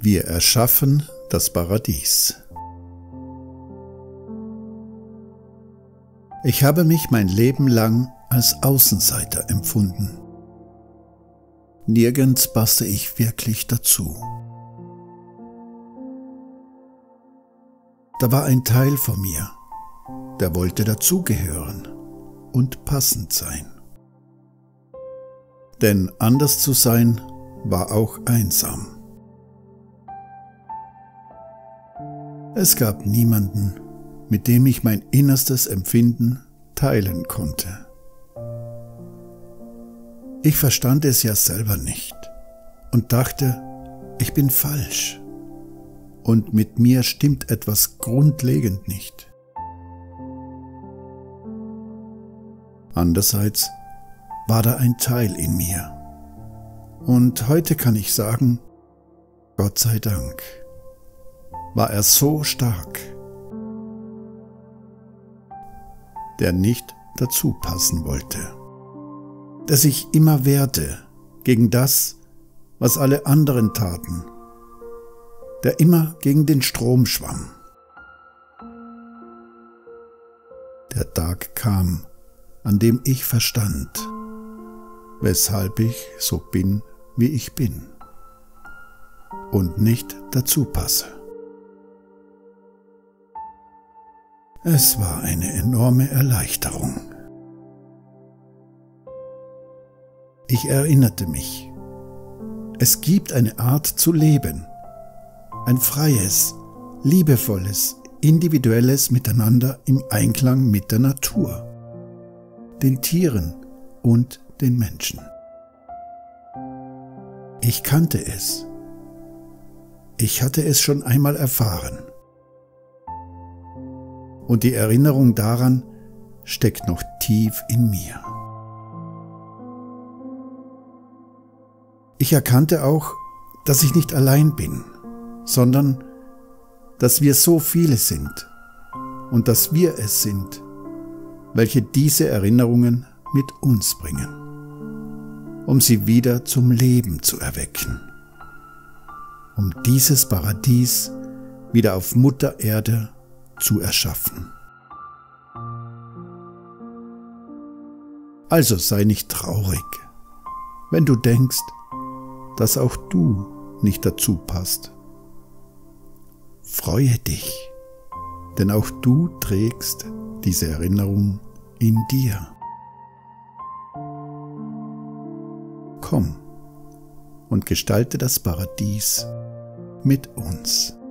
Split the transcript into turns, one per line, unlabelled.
Wir erschaffen das Paradies. Ich habe mich mein Leben lang als Außenseiter empfunden. Nirgends passte ich wirklich dazu. Da war ein Teil von mir, der wollte dazugehören und passend sein. Denn anders zu sein war auch einsam. Es gab niemanden, mit dem ich mein innerstes Empfinden teilen konnte. Ich verstand es ja selber nicht und dachte, ich bin falsch und mit mir stimmt etwas grundlegend nicht. Andererseits war da ein Teil in mir und heute kann ich sagen, Gott sei Dank, war er so stark, der nicht dazu passen wollte, der sich immer wehrte gegen das, was alle anderen taten, der immer gegen den Strom schwamm. Der Tag kam, an dem ich verstand, weshalb ich so bin, wie ich bin und nicht dazu passe. Es war eine enorme Erleichterung. Ich erinnerte mich, es gibt eine Art zu leben, ein freies, liebevolles, individuelles Miteinander im Einklang mit der Natur, den Tieren und den Menschen. Ich kannte es. Ich hatte es schon einmal erfahren. Und die Erinnerung daran steckt noch tief in mir. Ich erkannte auch, dass ich nicht allein bin, sondern dass wir so viele sind und dass wir es sind, welche diese Erinnerungen mit uns bringen, um sie wieder zum Leben zu erwecken, um dieses Paradies wieder auf Mutter Erde zu erschaffen. Also sei nicht traurig, wenn du denkst, dass auch du nicht dazu passt. Freue dich, denn auch du trägst diese Erinnerung in dir. Komm und gestalte das Paradies mit uns.